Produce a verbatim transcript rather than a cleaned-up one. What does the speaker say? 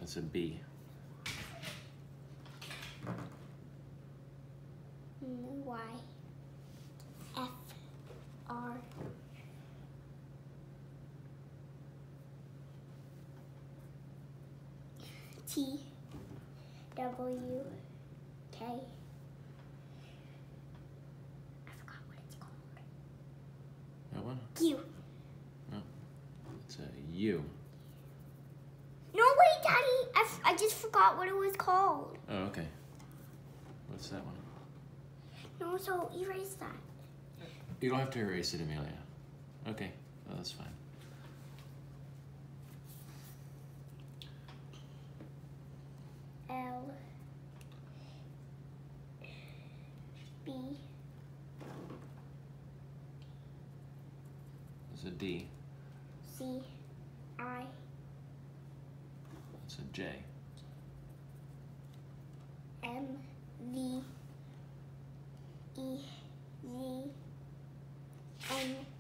That's a B. Y. F. R. T. W. K. I forgot what it's called. That one? Q. No. It's a U. No, wait, Daddy. I, f I just forgot what it was called. Oh, okay. What's that one? No, so erase that. You don't have to erase it, Amelia. Okay, well, that's fine. L. B. That's a D. C. I. That's a J. M. V. E. Z. N.